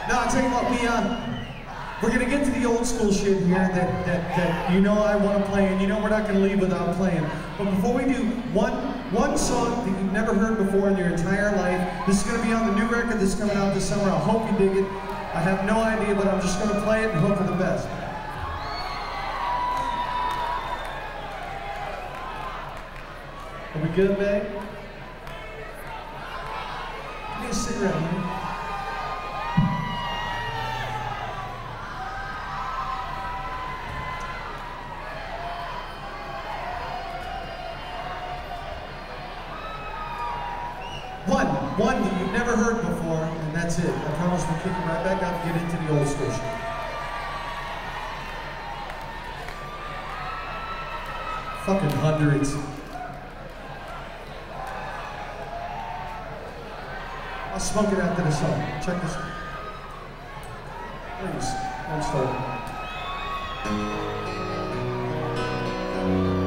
No, I'll tell you what, we're gonna get to the old school shit here that you know I want to play, and you know we're not gonna leave without playing. But before we do, one song that you've never heard before in your entire life. This is gonna be on the new record that's coming out this summer. I hope you dig it. I have no idea, but I'm just gonna play it and hope for the best. Are we good, babe? Give me a cigarette, man. One that you've never heard before, and that's it. I promise we'll kick it right back out and get into the old school shit. Fucking hundreds. I'll smoke it after the song. Check this out. Please, don't start.